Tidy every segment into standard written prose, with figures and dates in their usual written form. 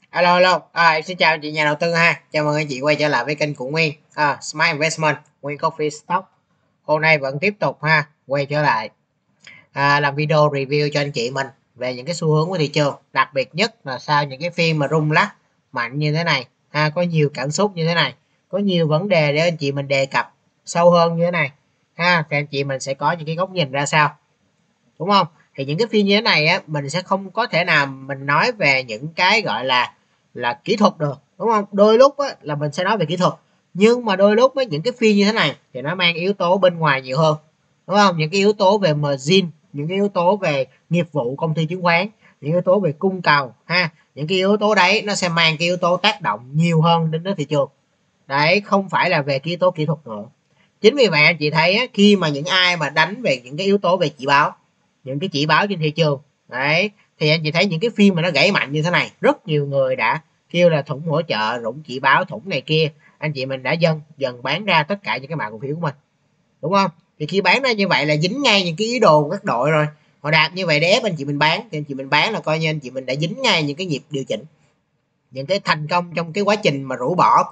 Alo, alo. Xin chào anh chị nhà đầu tư ha. Chào mừng anh chị quay trở lại với kênh của Nguyên. Smart Investment, Nguyên Coffee Stock. Hôm nay vẫn tiếp tục ha, quay trở lại làm video review cho anh chị mình về những cái xu hướng của thị trường. Đặc biệt nhất là sau những cái phiên mà rung lắc mạnh như thế này, có nhiều cảm xúc như thế này, có nhiều vấn đề để anh chị mình đề cập sâu hơn như thế này. Thì anh chị mình sẽ có những cái góc nhìn ra sao, đúng không? Thì những cái phiên như thế này á, mình sẽ không có thể nào mình nói về những cái gọi là kỹ thuật được, đúng không? Đôi lúc á, là mình sẽ nói về kỹ thuật, nhưng mà đôi lúc á, những cái phiên như thế này thì nó mang yếu tố bên ngoài nhiều hơn, đúng không? Những cái yếu tố về margin, những cái yếu tố về nghiệp vụ công ty chứng khoán, những yếu tố về cung cầu những cái yếu tố đấy nó sẽ mang cái yếu tố tác động nhiều hơn đến thị trường đấy, không phải là về cái yếu tố kỹ thuật nữa. Chính vì vậy anh chị thấy á, khi mà những ai mà đánh về những cái yếu tố về chỉ báo, những cái chỉ báo trên thị trường đấy, thì anh chị thấy những cái phiên mà nó gãy mạnh như thế này, rất nhiều người đã kêu là thủng hỗ trợ, rủng chỉ báo, thủng này kia, anh chị mình đã dần bán ra tất cả những cái mã cổ phiếu của mình, đúng không? Thì khi bán ra như vậy là dính ngay những cái ý đồ của các đội rồi, họ đạt như vậy để ép anh chị mình bán, thì anh chị mình bán là coi như anh chị mình đã dính ngay những cái nhịp điều chỉnh, những cái thành công trong cái quá trình mà rũ bỏ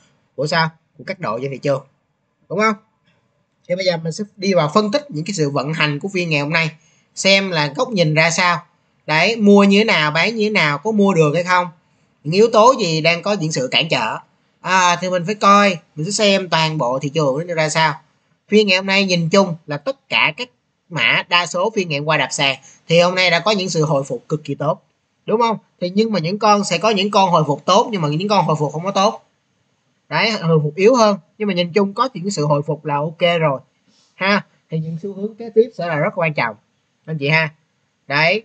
của các đội trên thị trường, đúng không? Thì bây giờ mình sẽ đi vào phân tích những cái sự vận hành của phiên ngày hôm nay, xem là góc nhìn ra sao đấy, mua như thế nào, bán như thế nào, có mua được hay không, những yếu tố gì đang có những sự cản trở. Thì mình phải coi, mình sẽ xem toàn bộ thị trường nó ra sao. Phiên ngày hôm nay nhìn chung là tất cả các mã, đa số phiên ngày hôm qua đạp sàn thì hôm nay đã có những sự hồi phục cực kỳ tốt, đúng không? Thì nhưng mà những con sẽ có những con hồi phục tốt, nhưng mà những con hồi phục không có tốt đấy, hồi phục yếu hơn, nhưng mà nhìn chung có những sự hồi phục là ok rồi thì những xu hướng kế tiếp sẽ là rất quan trọng anh chị ha. Đấy,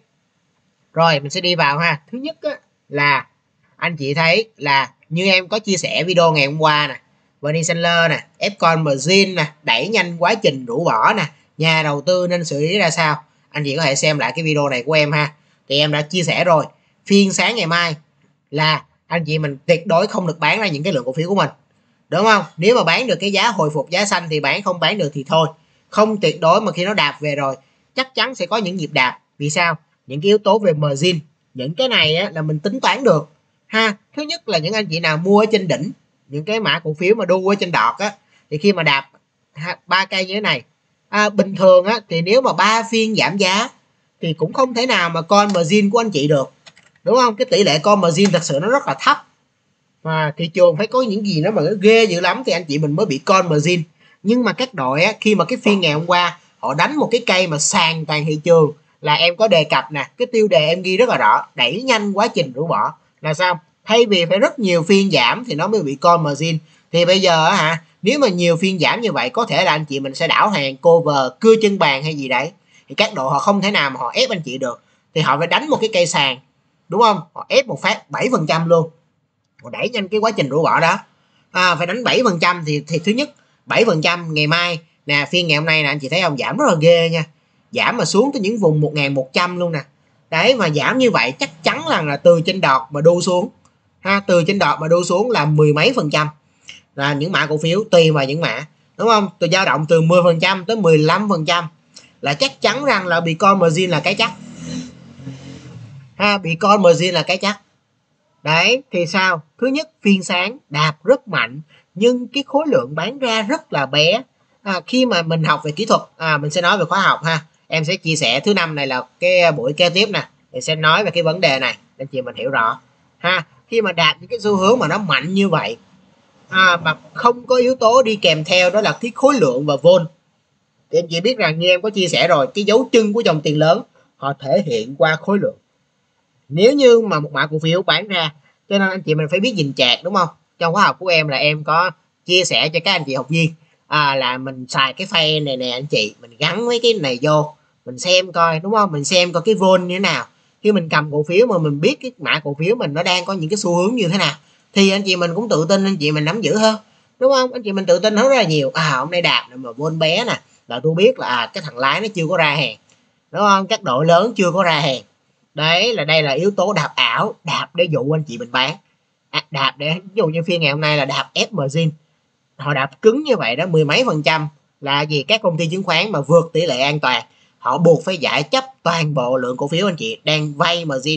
rồi mình sẽ đi vào ha. Thứ nhất á, là anh chị thấy là như em có chia sẻ video ngày hôm qua nè, Bernie Sanders nè, Epcon Margin nè, đẩy nhanh quá trình rũ bỏ nè, nhà đầu tư nên xử lý ra sao, anh chị có thể xem lại cái video này của em ha. Thì em đã chia sẻ rồi, phiên sáng ngày mai là anh chị mình tuyệt đối không được bán ra những cái lượng cổ phiếu của mình, đúng không? Nếu mà bán được cái giá hồi phục, giá xanh thì bán, không bán được thì thôi. Không tuyệt đối, mà khi nó đạp về rồi chắc chắn sẽ có những nhịp đạp. Vì sao? Những cái yếu tố về margin, những cái này á, là mình tính toán được Thứ nhất là những anh chị nào mua ở trên đỉnh, những cái mã cổ phiếu mà đu ở trên đọt á, thì khi mà đạp 3 cây như thế này, bình thường á, thì nếu mà 3 phiên giảm giá thì cũng không thể nào mà con margin của anh chị được, đúng không? Cái tỷ lệ con margin thật sự nó rất là thấp, mà thị trường phải có những gì nó mà nó ghê dữ lắm thì anh chị mình mới bị con margin. Nhưng mà các đội á, khi mà cái phiên ngày hôm qua họ đánh một cái cây mà sàn toàn thị trường, là em có đề cập nè, cái tiêu đề em ghi rất là rõ, đẩy nhanh quá trình rũ bỏ. Là sao? Thay vì phải rất nhiều phiên giảm thì nó mới bị con margin, thì bây giờ nếu mà nhiều phiên giảm như vậy, có thể là anh chị mình sẽ đảo hàng, cover, cưa chân bàn hay gì đấy, thì các đội họ không thể nào mà họ ép anh chị được, thì họ phải đánh một cái cây sàn, đúng không? Họ ép một phát 7% luôn, họ đẩy nhanh cái quá trình rũ bỏ đó. Phải đánh 7% thì thứ nhất, 7% ngày mai nè, phiên ngày hôm nay nè, anh chị thấy không, giảm rất là ghê nha, giảm mà xuống tới những vùng 1.100 luôn nè. Đấy, mà giảm như vậy chắc chắn là từ trên đọt mà đu xuống từ trên đọt mà đu xuống là mười mấy %, là những mã cổ phiếu tùy vào những mã, đúng không? Từ dao động từ 10% tới 15%, là chắc chắn rằng là bị con margin là cái chắc bị con margin là cái chắc. Đấy, thì sao? Thứ nhất, phiên sáng đạp rất mạnh, nhưng cái khối lượng bán ra rất là bé. Khi mà mình học về kỹ thuật, mình sẽ nói về khóa học ha. Em sẽ chia sẻ thứ năm này là cái buổi kế tiếp nè, mình sẽ nói về cái vấn đề này để chị mình hiểu rõ Khi mà đạt những cái xu hướng mà nó mạnh như vậy, mà không có yếu tố đi kèm theo đó là cái khối lượng và vol, thì anh chị biết rằng như em có chia sẻ rồi, cái dấu chân của dòng tiền lớn họ thể hiện qua khối lượng. Nếu như mà một mã cổ phiếu bán ra, cho nên anh chị mình phải biết nhìn chart, đúng không? Trong khóa học của em là em có chia sẻ cho các anh chị học viên là mình xài cái phay này nè anh chị, mình gắn với cái này vô, mình xem coi, đúng không? Mình xem coi cái vol như thế nào. Khi mình cầm cổ phiếu mà mình biết cái mã cổ phiếu mình nó đang có những cái xu hướng như thế nào, thì anh chị mình cũng tự tin, anh chị mình nắm giữ hơn, đúng không? Anh chị mình tự tin hơn rất là nhiều. Hôm nay đạp mà vol bé nè, là tôi biết là cái thằng lái nó chưa có ra hàng, đúng không? Các đội lớn chưa có ra hàng. Đấy, là đây là yếu tố đạp ảo, đạp để dụ anh chị mình bán, đạp để ví dụ như phiên ngày hôm nay là đạp ép margin, họ đạp cứng như vậy đó, mười mấy %, là gì? Các công ty chứng khoán mà vượt tỷ lệ an toàn họ buộc phải giải chấp toàn bộ lượng cổ phiếu anh chị đang vay margin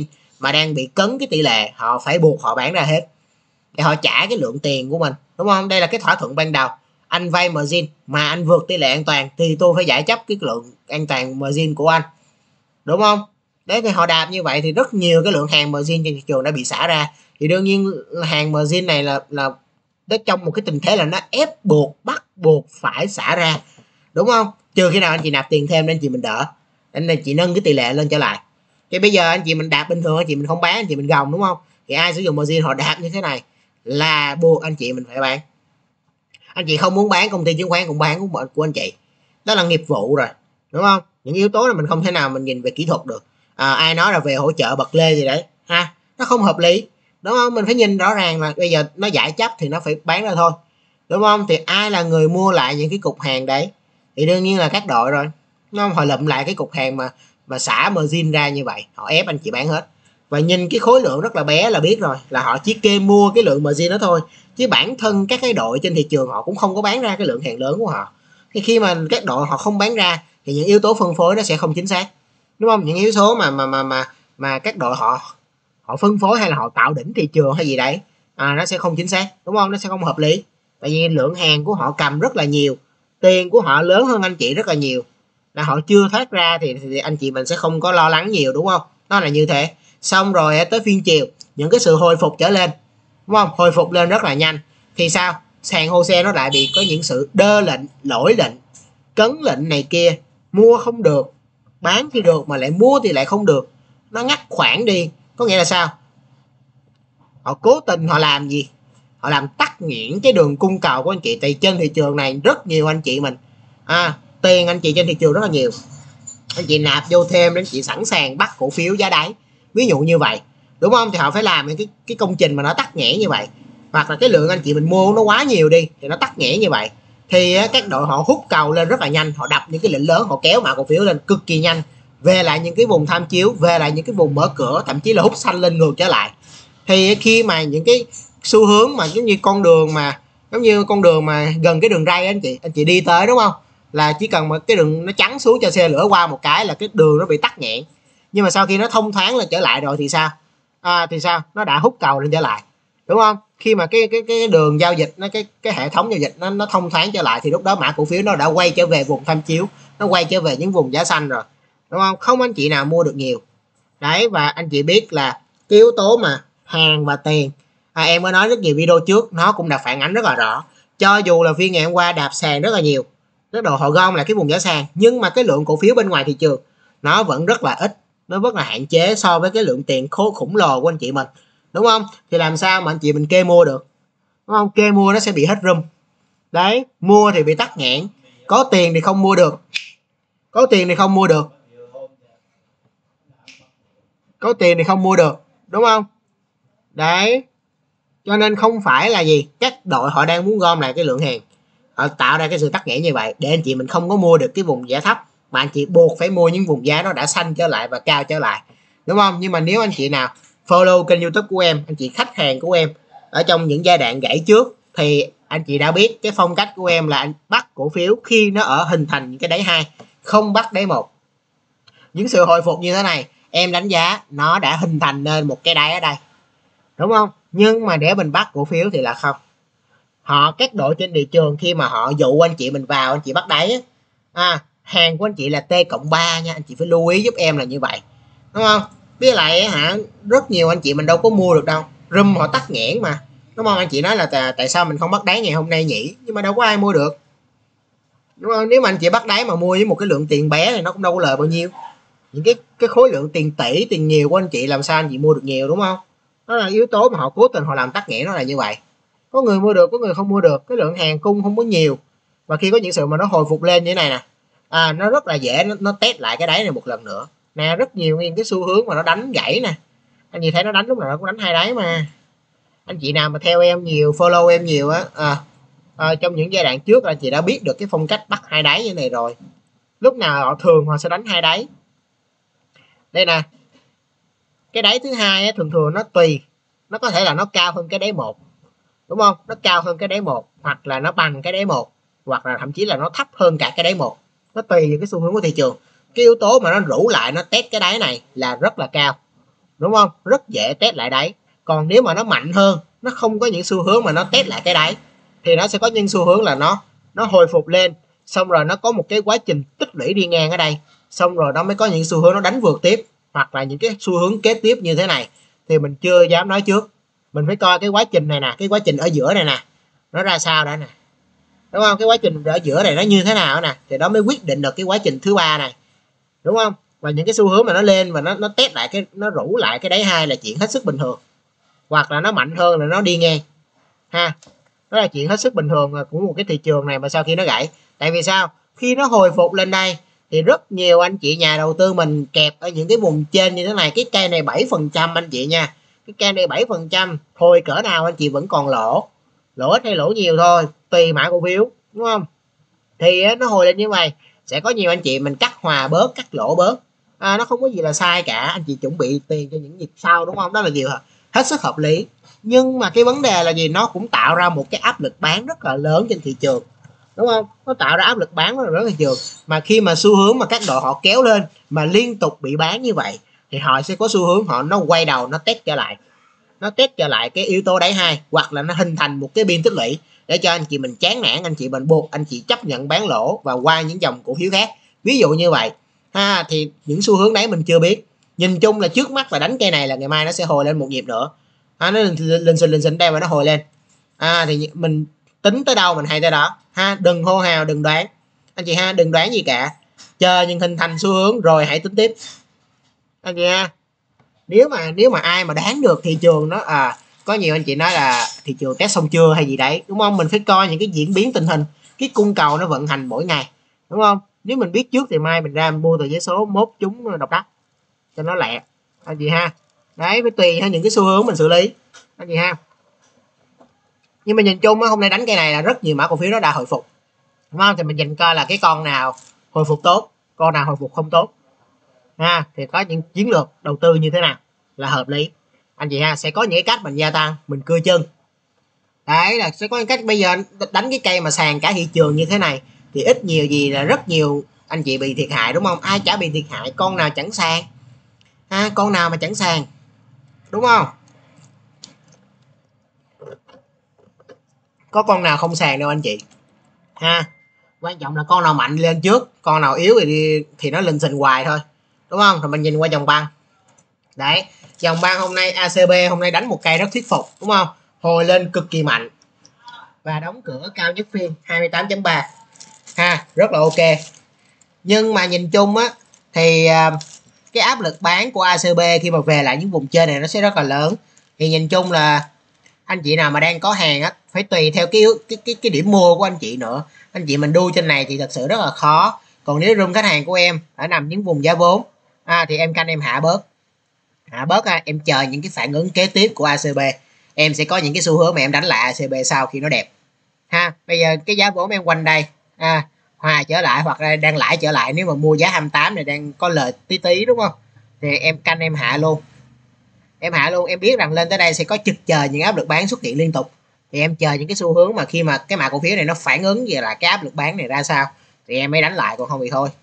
mà đang bị cấn cái tỷ lệ, họ phải buộc họ bán ra hết để họ trả cái lượng tiền của mình, đúng không? Đây là cái thỏa thuận ban đầu. Anh vay margin mà anh vượt tỷ lệ an toàn thì tôi phải giải chấp cái lượng an toàn margin của anh, đúng không? Đấy, thì họ đạp như vậy thì rất nhiều cái lượng hàng margin trên thị trường đã bị xả ra. Thì đương nhiên hàng margin này là nó trong một cái tình thế là nó ép buộc, bắt buộc phải xả ra, đúng không? Trừ khi nào anh chị nạp tiền thêm nên chị mình đỡ, anh chị nâng cái tỷ lệ lên trở lại. Thì bây giờ anh chị mình đạp bình thường, anh chị mình không bán, anh chị mình gồng, đúng không? Thì ai sử dụng margin họ đạp như thế này là buộc anh chị mình phải bán. Anh chị không muốn bán, công ty chứng khoán cũng bán của anh chị, đó là nghiệp vụ rồi, đúng không? Những yếu tố là mình không thể nào mình nhìn về kỹ thuật được. Ai nói là về hỗ trợ bật lê gì đấy ha, nó không hợp lý, đúng không? Mình phải nhìn rõ ràng là bây giờ nó giải chấp thì nó phải bán ra thôi, đúng không? Thì ai là người mua lại những cái cục hàng đấy? Thì đương nhiên là các đội rồi, đúng không? Họ lụm lại cái cục hàng mà xả margin ra như vậy, họ ép anh chị bán hết. Và nhìn cái khối lượng rất là bé là biết rồi, là họ chỉ kê mua cái lượng margin đó thôi, chứ bản thân các cái đội trên thị trường họ cũng không có bán ra cái lượng hàng lớn của họ. Thì khi mà các đội họ không bán ra thì những yếu tố phân phối nó sẽ không chính xác, đúng không? Những yếu tố mà các đội họ phân phối hay là họ tạo đỉnh thị trường hay gì đấy, nó sẽ không chính xác, đúng không? Nó sẽ không hợp lý, tại vì lượng hàng của họ cầm rất là nhiều, tiền của họ lớn hơn anh chị rất là nhiều, là họ chưa thoát ra thì anh chị mình sẽ không có lo lắng nhiều, đúng không? Nó là như thế. Xong rồi tới phiên chiều, những cái sự hồi phục trở lên, đúng không? Hồi phục lên rất là nhanh thì sao? Sàn HOSE nó lại bị có những sự đơ lệnh, lỗi lệnh, cấn lệnh này kia, mua không được, bán thì được mà lại mua thì lại không được, nó ngắt khoảng đi. Có nghĩa là sao? Họ cố tình họ làm gì? Họ làm tắc nghẽn cái đường cung cầu của anh chị. Tại trên thị trường này rất nhiều anh chị mình, tiền anh chị trên thị trường rất là nhiều, anh chị nạp vô thêm, anh chị sẵn sàng bắt cổ phiếu giá đáy, ví dụ như vậy, đúng không? Thì họ phải làm cái công trình mà nó tắc nghẽn như vậy, hoặc là cái lượng anh chị mình mua nó quá nhiều đi thì nó tắc nghẽn như vậy. Thì các đội họ hút cầu lên rất là nhanh, họ đập những cái lệnh lớn, họ kéo mã cổ phiếu lên cực kỳ nhanh, về lại những cái vùng tham chiếu, về lại những cái vùng mở cửa, thậm chí là hút xanh lên ngược trở lại. Thì khi mà những cái xu hướng mà giống như con đường mà gần cái đường ray anh chị đi tới, đúng không? Là chỉ cần mà cái đường nó chắn xuống cho xe lửa qua một cái là cái đường nó bị tắc nghẽn. Nhưng mà sau khi nó thông thoáng lên trở lại rồi thì sao? Thì sao? Nó đã hút cầu lên trở lại, đúng không? Khi mà cái đường giao dịch, cái hệ thống giao dịch nó thông thoáng trở lại thì lúc đó mã cổ phiếu nó đã quay trở về vùng tham chiếu, nó quay trở về những vùng giá xanh rồi, đúng không? Không anh chị nào mua được nhiều. Đấy, và anh chị biết là cái yếu tố mà hàng và tiền, em mới nói rất nhiều video trước, nó cũng đã phản ánh rất là rõ. Cho dù là phiên ngày hôm qua đạp sàn rất là nhiều, các đồ họ gom lại cái vùng giá sàn, nhưng mà cái lượng cổ phiếu bên ngoài thị trường nó vẫn rất là ít, nó rất là hạn chế so với cái lượng tiền khủng lồ của anh chị mình, đúng không? Thì làm sao mà anh chị mình kê mua được, đúng không? Kê mua nó sẽ bị hết room. Đấy, mua thì bị tắc nghẽn, có tiền thì không mua được, có tiền thì không mua được, có tiền thì không mua được, đúng không? Đấy, cho nên không phải là gì, các đội họ đang muốn gom lại cái lượng hàng, họ tạo ra cái sự tắc nghẽn như vậy để anh chị mình không có mua được cái vùng giá thấp, mà anh chị buộc phải mua những vùng giá nó đã xanh trở lại và cao trở lại, đúng không? Nhưng mà nếu anh chị nào follow kênh YouTube của em, anh chị khách hàng của em ở trong những giai đoạn gãy trước, thì anh chị đã biết cái phong cách của em là anh bắt cổ phiếu khi nó ở hình thành những cái đáy 2, không bắt đáy 1. Những sự hồi phục như thế này em đánh giá nó đã hình thành nên một cái đáy ở đây, đúng không? Nhưng mà để mình bắt cổ phiếu thì là không. Các đội trên thị trường khi mà họ dụ anh chị mình vào, anh chị bắt đáy hàng của anh chị là T+3 nha, anh chị phải lưu ý giúp em là như vậy, đúng không? Với lại rất nhiều anh chị mình đâu có mua được đâu, room họ tắc nghẽn mà, đúng không? Anh chị nói là tại sao mình không bắt đáy ngày hôm nay nhỉ, nhưng mà đâu có ai mua được, đúng không? Nếu mà anh chị bắt đáy mà mua với một cái lượng tiền bé thì nó cũng đâu có lời bao nhiêu. Những cái khối lượng tiền tỷ, tiền nhiều của anh chị làm sao anh chị mua được nhiều, đúng không? Đó là yếu tố mà họ cố tình họ làm tắc nghẽn, nó là như vậy. Có người mua được, có người không mua được, cái lượng hàng cung không có nhiều, và khi có những sự mà nó hồi phục lên như thế này nè, nó rất là dễ nó test lại cái đáy này một lần nữa nè. Rất nhiều những cái xu hướng mà nó đánh gãy nè, anh chị thấy nó đánh lúc nào nó cũng đánh hai đáy mà. Anh chị nào mà theo em nhiều, follow em nhiều trong những giai đoạn trước anh chị đã biết được cái phong cách bắt hai đáy như này rồi. Lúc nào họ sẽ đánh hai đáy. Đây nè, cái đáy thứ hai thường thường nó tùy, nó có thể là nó cao hơn cái đáy 1, đúng không? Nó cao hơn cái đáy 1, hoặc là nó bằng cái đáy 1, hoặc là thậm chí là nó thấp hơn cả cái đáy 1. Nó tùy những cái xu hướng của thị trường. Cái yếu tố mà nó rủ lại, nó test cái đáy này là rất là cao, đúng không, rất dễ test lại đáy. Còn nếu mà nó mạnh hơn, nó không có những xu hướng mà nó test lại cái đáy, thì nó sẽ có những xu hướng là nó hồi phục lên, xong rồi nó có một cái quá trình tích lũy đi ngang ở đây, xong rồi nó mới có những xu hướng nó đánh vượt tiếp, hoặc là những cái xu hướng kế tiếp như thế này. Thì mình chưa dám nói trước, mình phải coi cái quá trình này nè, cái quá trình ở giữa này nè nó ra sao đã nè, đúng không, cái quá trình ở giữa này nó như thế nào nè, thì đó mới quyết định được cái quá trình thứ ba này, đúng không. Và những cái xu hướng mà nó lên và nó test lại cái, nó rủ lại cái đáy hai là chuyện hết sức bình thường, hoặc là nó mạnh hơn là nó đi ngang ha, đó là chuyện hết sức bình thường của một cái thị trường này. Mà sau khi nó gãy, tại vì sao, khi nó hồi phục lên đây thì rất nhiều anh chị nhà đầu tư mình kẹp ở những cái vùng trên như thế này. Cái cây này 7% anh chị nha, cái cây này 7%, thôi cỡ nào anh chị vẫn còn lỗ, lỗ ít hay lỗ nhiều thôi tùy mã cổ phiếu, đúng không. Thì nó hồi lên như vậy, sẽ có nhiều anh chị mình cắt hòa bớt, cắt lỗ bớt, nó không có gì là sai cả, anh chị chuẩn bị tiền cho những nhịp sau, đúng không, đó là điều hết sức hợp lý. Nhưng mà cái vấn đề là gì, nó cũng tạo ra một cái áp lực bán rất là lớn trên thị trường, đúng không, nó tạo ra áp lực bán rất là lớn thị trường. Mà khi mà xu hướng mà các đội họ kéo lên mà liên tục bị bán như vậy, thì họ sẽ có xu hướng nó quay đầu, nó test trở lại, nó test trở lại cái yếu tố đáy hai, hoặc là nó hình thành một cái biên tích lũy để cho anh chị mình chán nản, anh chị mình buộc anh chị chấp nhận bán lỗ và qua những dòng cổ phiếu khác, ví dụ như vậy ha. Thì những xu hướng đấy mình chưa biết, nhìn chung là trước mắt là đánh cây này là ngày mai nó sẽ hồi lên một nhịp nữa, nó lên xình đây mà nó hồi lên, thì mình tính tới đâu mình hay tới đó ha, đừng hô hào, đừng đoán anh chị ha, đừng đoán gì cả, chờ những hình thành xu hướng rồi hãy tính tiếp anh chị ha. Nếu mà ai mà đoán được thị trường nó có nhiều anh chị nói là thị trường test xong chưa hay gì đấy, đúng không, mình phải coi những cái diễn biến tình hình, cái cung cầu nó vận hành mỗi ngày, đúng không. Nếu mình biết trước thì mai mình ra mình mua tờ giấy số mốt chúng độc đắc cho nó lẹ anh chị ha. Đấy, phải tùy theo những cái xu hướng mình xử lý anh chị ha. Nhưng mà nhìn chung hôm nay đánh cây này là rất nhiều mã cổ phiếu nó đã hồi phục, đúng không, thì mình nhìn coi là cái con nào hồi phục tốt, con nào hồi phục không tốt thì có những chiến lược đầu tư như thế nào là hợp lý anh chị ha. Sẽ có những cái cách mình gia tăng, mình cưa chân, đấy là sẽ có những cách. Bây giờ đánh cái cây mà sàn cả thị trường như thế này thì ít nhiều gì là rất nhiều anh chị bị thiệt hại, đúng không, ai chả bị thiệt hại, con nào chẳng sàn con nào mà chẳng sàn, đúng không, có con nào không sàn đâu anh chị ha. Quan trọng là con nào mạnh lên trước, con nào yếu thì nó lình xình hoài thôi, đúng không. Rồi mình nhìn qua dòng băng, đấy dòng băng hôm nay ACB hôm nay đánh một cây rất thuyết phục, đúng không, hồi lên cực kỳ mạnh và đóng cửa cao nhất phiên 28.3 rất là ok. Nhưng mà nhìn chung á thì cái áp lực bán của ACB khi mà về lại những vùng trên này nó sẽ rất là lớn. Thì nhìn chung là anh chị nào mà đang có hàng á phải tùy theo cái điểm mua của anh chị nữa. Anh chị mình đu trên này thì thật sự rất là khó. Còn nếu room khách hàng của em ở nằm những vùng giá vốn thì em canh em hạ bớt em chờ những cái phản ứng kế tiếp của ACB, em sẽ có những cái xu hướng mà em đánh lại ACB sau khi nó đẹp Bây giờ cái giá vốn em quanh đây hòa trở lại hoặc là đang lãi trở lại, nếu mà mua giá 28 này đang có lời tí tí, đúng không, thì em canh em hạ luôn, em biết rằng lên tới đây sẽ có trực chờ những áp lực bán xuất hiện liên tục, thì em chờ những cái xu hướng mà khi mà cái mã cổ phiếu này nó phản ứng về là cái áp lực bán này ra sao thì em mới đánh lại, còn không thì thôi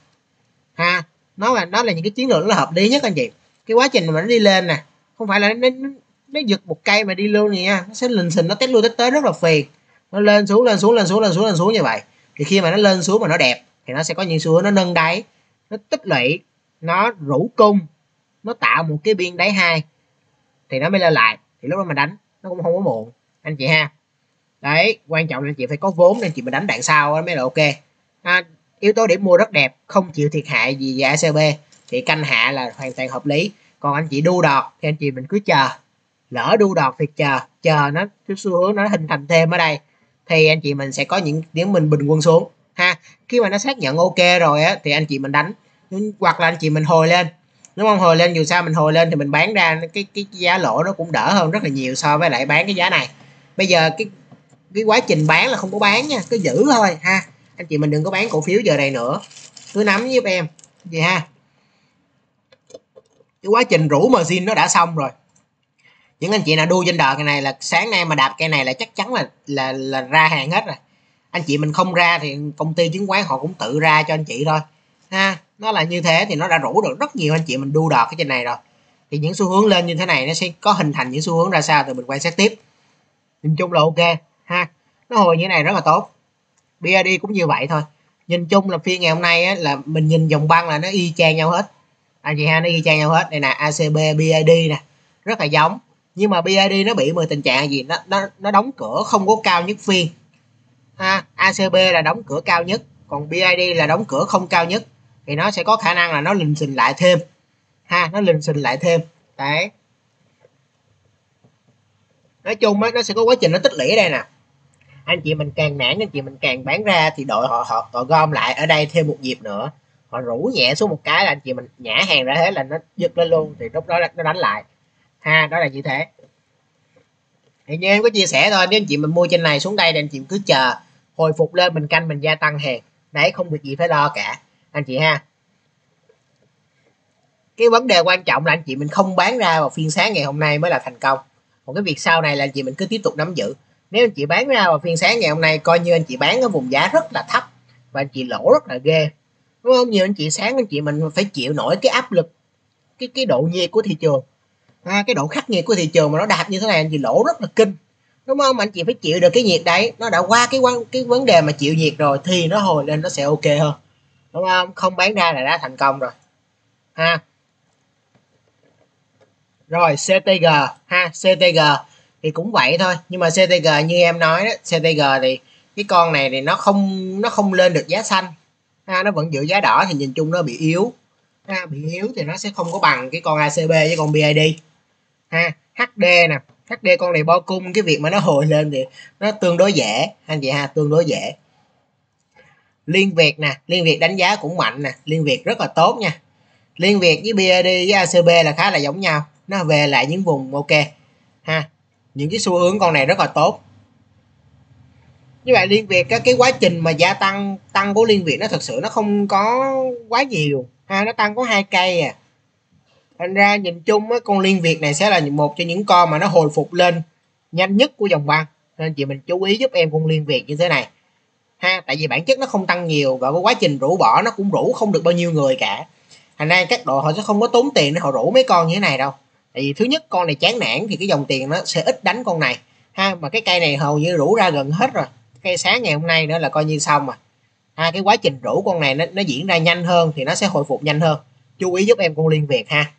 nó là những cái chiến lược nó hợp lý nhất anh chị. Cái quá trình mà nó đi lên nè, không phải là nó giật một cây mà đi luôn nha, nó sẽ lình xình, nó test lui test tới rất là phiền, nó lên xuống như vậy. Thì khi mà nó lên xuống mà nó đẹp thì nó sẽ có những xu hướng nó nâng đáy, nó tích lũy, nó rủ cung, nó tạo một cái biên đáy hai thì nó mới lên lại, thì lúc đó mình đánh nó cũng không có muộn anh chị ha. Đấy, quan trọng là anh chị phải có vốn nên chị mình đánh đạn sau mới là ok yếu tố điểm mua rất đẹp, không chịu thiệt hại gì về ACB thì canh hạ là hoàn toàn hợp lý. Còn anh chị đu đọt thì anh chị mình cứ chờ, lỡ đu đọt thì chờ nó cái xu hướng nó hình thành thêm ở đây thì anh chị mình sẽ có những điểm mình bình quân xuống Khi mà nó xác nhận ok rồi thì anh chị mình đánh, hoặc là anh chị mình hồi lên, đúng không, hồi lên dù sao mình hồi lên thì mình bán ra cái giá lỗ nó cũng đỡ hơn rất là nhiều so với lại bán cái giá này. Bây giờ cái quá trình bán là không có bán nha, cứ giữ thôi anh chị mình đừng có bán cổ phiếu giờ này nữa, cứ nắm giúp em gì cái quá trình rủ margin nó đã xong rồi. Những anh chị nào đu trên đợt cái này là sáng nay mà đạp cây này là chắc chắn là ra hàng hết rồi. Anh chị mình không ra thì công ty chứng khoán họ cũng tự ra cho anh chị thôi nó là như thế, thì nó đã rủ được rất nhiều anh chị mình đu đọt cái trên này rồi. thì những xu hướng lên như thế này nó sẽ có hình thành những xu hướng ra sao thì mình quan sát tiếp. Nhìn chung là ok ha, nó hồi như thế này rất là tốt. BID cũng như vậy thôi. Nhìn chung là phiên ngày hôm nay á, là mình nhìn dòng băng là nó y chang nhau hết anh chị ha, nó y chang nhau hết. Đây nè, ACB BID nè, rất là giống. Nhưng mà BID nó bị một tình trạng gì, nó đóng cửa không có cao nhất phiên ha. ACB là đóng cửa cao nhất, còn BID là đóng cửa không cao nhất, thì nó sẽ có khả năng là nó lình xình lại thêm ha, nó lình xình lại thêm đấy. Nói chung á, nó sẽ có quá trình nó tích lũy ở đây nè. Anh chị mình càng nản, anh chị mình càng bán ra thì đội họ gom lại ở đây thêm một nhịp nữa, họ rủ nhẹ xuống một cái là anh chị mình nhả hàng ra thế là nó giật lên luôn, thì lúc đó nó đánh lại ha, đó là như thế. Thì như em có chia sẻ thôi, nếu anh chị mình mua trên này xuống đây thì anh chị cứ chờ hồi phục lên mình canh mình gia tăng hàng đấy, không việc gì phải lo cả anh chị ha. Cái vấn đề quan trọng là anh chị mình không bán ra vào phiên sáng ngày hôm nay mới là thành công, còn cái việc sau này là anh chị mình cứ tiếp tục nắm giữ. Nếu anh chị bán ra vào phiên sáng ngày hôm nay coi như anh chị bán ở vùng giá rất là thấp và anh chị lỗ rất là ghê, đúng không? Nhiều anh chị sáng anh chị mình phải chịu nổi cái áp lực, cái độ nhiệt của thị trường cái độ khắc nghiệt của thị trường mà nó đạt như thế này anh chị lỗ rất là kinh, đúng không? Anh chị phải chịu được cái nhiệt đấy, nó đã qua cái vấn đề mà chịu nhiệt rồi thì nó hồi lên nó sẽ ok hơn, đúng không? Không bán ra là đã thành công rồi ha. Rồi CTG ha, CTG thì cũng vậy thôi, nhưng mà CTG như em nói đó, CTG thì cái con này thì nó không lên được giá xanh ha, nó vẫn giữ giá đỏ thì nhìn chung nó bị yếu ha, bị yếu thì nó sẽ không có bằng cái con ACB với con BID ha. HD nè, HD con này bo cung, cái việc mà nó hồi lên thì nó tương đối dễ anh chị ha, tương đối dễ. Liên Việt nè, Liên Việt đánh giá cũng mạnh nè, Liên Việt rất là tốt nha. Liên Việt với BID với ACB là khá là giống nhau, nó về lại những vùng ok ha, những cái xu hướng con này rất là tốt. Như vậy Liên Việt cái quá trình mà gia tăng của Liên Việt nó thật sự nó không có quá nhiều ha, nó tăng có 2 cây à. Thành ra nhìn chung á, con Liên Việt này sẽ là một trong những con mà nó hồi phục lên nhanh nhất của dòng băng, nên chị mình chú ý giúp em con Liên Việt như thế này ha, tại vì bản chất nó không tăng nhiều và cái quá trình rũ bỏ nó cũng rũ không được bao nhiêu người cả, thành ra các đội họ sẽ không có tốn tiền để họ rủ mấy con như thế này đâu. Tại vì thứ nhất con này chán nản thì cái dòng tiền nó sẽ ít đánh con này ha, mà cái cây này hầu như rủ ra gần hết rồi, cây sáng ngày hôm nay nữa là coi như xong rồi ha. Cái quá trình rủ con này nó diễn ra nhanh hơn thì nó sẽ hồi phục nhanh hơn, chú ý giúp em con Liên Việt ha.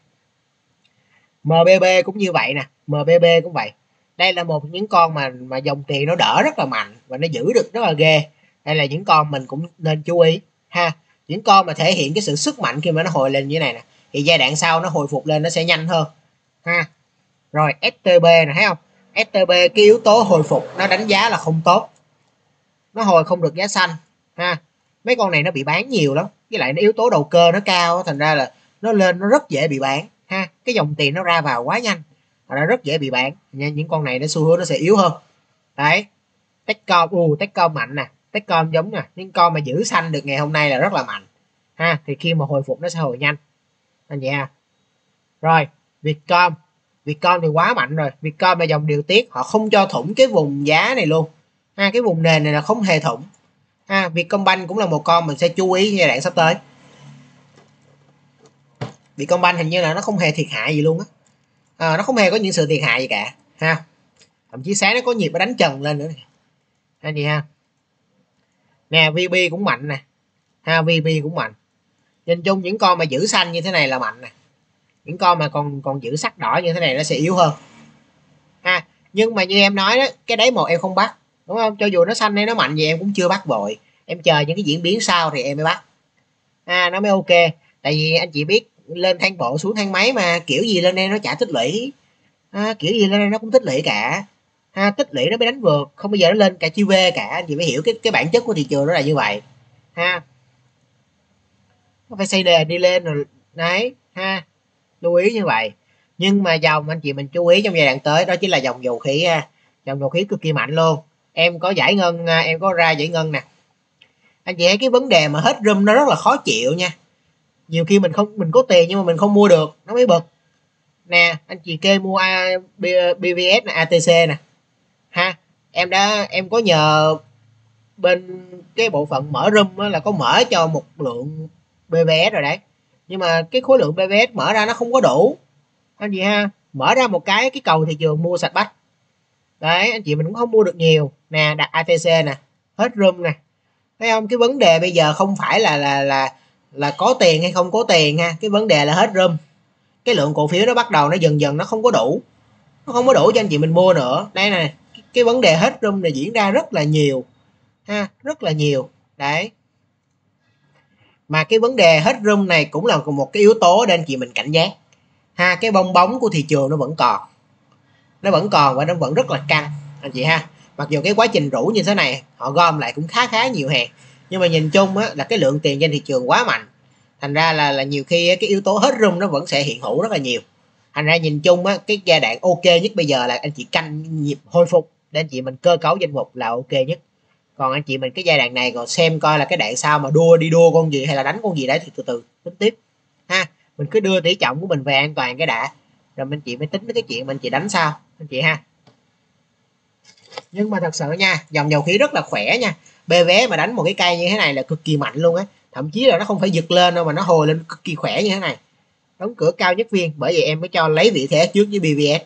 MBB cũng như vậy nè, MBB cũng vậy, đây là một những con mà dòng tiền nó đỡ rất là mạnh và nó giữ được rất là ghê, đây là những con mình cũng nên chú ý ha, những con mà thể hiện cái sự sức mạnh khi mà nó hồi lên như thế này nè thì giai đoạn sau nó hồi phục lên nó sẽ nhanh hơn ha. Rồi STB nè, thấy không? STB cái yếu tố hồi phục nó đánh giá là không tốt, nó hồi không được giá xanh ha, mấy con này nó bị bán nhiều lắm, với lại nó yếu tố đầu cơ nó cao, thành ra là nó lên nó rất dễ bị bán ha, cái dòng tiền nó ra vào quá nhanh, nó rất dễ bị bán nha. Những con này nó xu hướng nó sẽ yếu hơn đấy. Techcom, Techcom mạnh nè, Techcom giống nè, những con mà giữ xanh được ngày hôm nay là rất là mạnh ha, thì khi mà hồi phục nó sẽ hồi nhanh anh chị ha. Rồi Vietcom, Vietcom thì quá mạnh rồi, Vietcom là dòng điều tiết, họ không cho thủng cái vùng giá này luôn ha, cái vùng nền này là không hề thủng ha. Vietcombank cũng là một con mình sẽ chú ý giai đoạn sắp tới. Vietcombank hình như là nó không hề thiệt hại gì luôn á, nó không hề có những sự thiệt hại gì cả ha, thậm chí sáng nó có nhịp nó đánh trần lên nữa này anh chị ha. Nè VB cũng mạnh nè ha, VB cũng mạnh. Nhìn chung những con mà giữ xanh như thế này là mạnh nè, những con mà còn giữ sắc đỏ như thế này nó sẽ yếu hơn ha. Nhưng mà như em nói đó, cái đấy một em không bắt, đúng không? Cho dù nó xanh hay nó mạnh gì em cũng chưa bắt vội, em chờ những cái diễn biến sau thì em mới bắt nó mới ok. Tại vì anh chị biết lên thang bộ xuống thang máy mà, kiểu gì lên đây nó chả tích lũy kiểu gì lên đây nó cũng tích lũy cả tích lũy nó mới đánh vượt, không bao giờ nó lên cả chữ V cả, anh chị phải hiểu cái bản chất của thị trường nó là như vậy ha. Nó phải xây đề đi lên rồi đấy ha, lưu ý như vậy. Nhưng mà dòng anh chị mình chú ý trong giai đoạn tới đó chính là dòng dầu khí ha, dòng dầu khí cực kỳ mạnh luôn. Em có giải ngân, em có ra giải ngân nè, anh chị thấy cái vấn đề mà hết room nó rất là khó chịu nha, nhiều khi mình có tiền nhưng mà mình không mua được nó mới bực nè. Anh chị kê mua BVS nè, ATC nè ha, em có nhờ bên cái bộ phận mở room là có mở cho một lượng BVS rồi đấy, nhưng mà cái khối lượng BVS mở ra nó không có đủ anh chị ha. Mở ra một cái cầu thị trường mua sạch bách. Đấy, anh chị mình cũng không mua được nhiều nè, đặt ATC nè, hết room nè. Thấy không? Cái vấn đề bây giờ không phải là có tiền hay không có tiền ha, cái vấn đề là hết room. Cái lượng cổ phiếu nó bắt đầu nó dần dần nó không có đủ. Nó không có đủ cho anh chị mình mua nữa. Đây này, cái vấn đề hết room này diễn ra rất là nhiều ha, rất là nhiều. Đấy. Mà cái vấn đề hết room này cũng là một cái yếu tố để anh chị mình cảnh giác ha. Cái bong bóng của thị trường nó vẫn còn, và nó vẫn rất là căng anh chị ha. Mặc dù cái quá trình rủ như thế này họ gom lại cũng khá nhiều hàng, nhưng mà nhìn chung á, là cái lượng tiền trên thị trường quá mạnh, thành ra là nhiều khi cái yếu tố hết room nó vẫn sẽ hiện hữu rất là nhiều. Thành ra nhìn chung á, cái giai đoạn ok nhất bây giờ là anh chị canh nhịp hồi phục để anh chị mình cơ cấu danh mục là ok nhất. Còn anh chị mình cái giai đoạn này còn xem coi là cái đoạn sau mà đi đua con gì hay là đánh con gì đấy thì từ từ tính tiếp ha. Mình cứ đưa tỷ trọng của mình về an toàn cái đã, rồi mình chị mới tính đến cái chuyện mình chị đánh sao anh chị ha. Nhưng mà thật sự nha, dòng dầu khí rất là khỏe nha. BVS mà đánh một cái cây như thế này là cực kỳ mạnh luôn á, thậm chí là nó không phải giật lên đâu mà nó hồi lên cực kỳ khỏe như thế này, đóng cửa cao nhất phiên. Bởi vậy em mới cho lấy vị thế trước với BVS.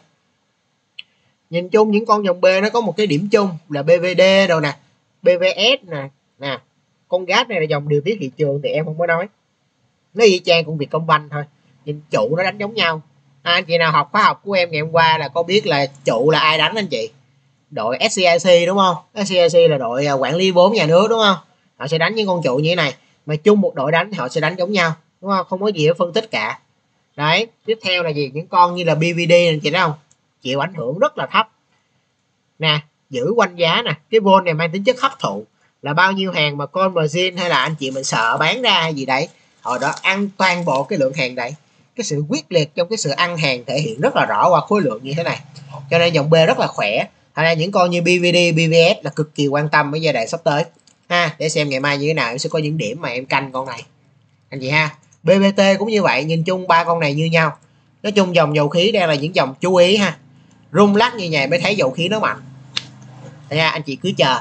Nhìn chung những con dòng B nó có một cái điểm chung là BVD đâu nè, BVS nè, con gas này là dòng điều tiết thị trường thì em không có nói, nó y chang cũng Vietcombank thôi, nhìn trụ nó đánh giống nhau. Anh chị nào học khóa học của em ngày hôm qua là có biết là trụ là ai đánh anh chị? Đội SCIC đúng không? SCIC là đội quản lý vốn nhà nước đúng không? Họ sẽ đánh những con trụ như thế này, mà chung một đội đánh thì họ sẽ đánh giống nhau đúng không? Không có gì để phân tích cả. Đấy, tiếp theo là gì? Những con như là BVD anh chị thấy không? Chịu ảnh hưởng rất là thấp nè, giữ quanh giá nè. Cái vol này mang tính chất hấp thụ, là bao nhiêu hàng mà con margin hay là anh chị mình sợ bán ra hay gì đấy, họ đã ăn toàn bộ cái lượng hàng đấy. Cái sự quyết liệt trong cái sự ăn hàng thể hiện rất là rõ qua khối lượng như thế này, cho nên dòng B rất là khỏe. Hay là những con như BVD, BVS là cực kỳ quan tâm với giai đoạn sắp tới ha. Để xem ngày mai như thế nào, em sẽ có những điểm mà em canh con này anh chị ha. BBT cũng như vậy, nhìn chung ba con này như nhau. Nói chung dòng dầu khí đang là những dòng chú ý ha, rung lắc như vậy mới thấy dầu khí nó mạnh nha. Anh chị cứ chờ.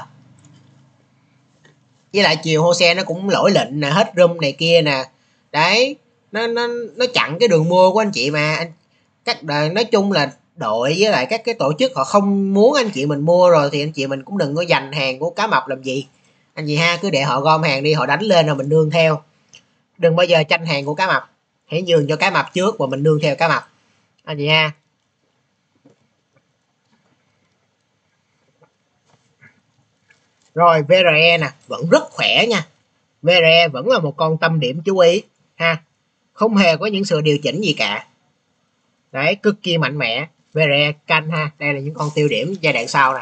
Với lại chiều HOSE nó cũng lỗi lệnh nè, hết room này kia nè. Đấy, nó chặn cái đường mua của anh chị mà. Các đời nói chung là đội với lại các cái tổ chức họ không muốn anh chị mình mua rồi thì anh chị mình cũng đừng có dành hàng của cá mập làm gì anh chị ha. Cứ để họ gom hàng đi, họ đánh lên rồi mình nương theo. Đừng bao giờ tranh hàng của cá mập, hãy nhường cho cá mập trước và mình nương theo cá mập anh chị ha. Rồi VRE nè, vẫn rất khỏe nha. VRE vẫn là một con tâm điểm chú ý ha, không hề có những sự điều chỉnh gì cả. Đấy, cực kỳ mạnh mẽ. VRE canh ha, đây là những con tiêu điểm giai đoạn sau nè.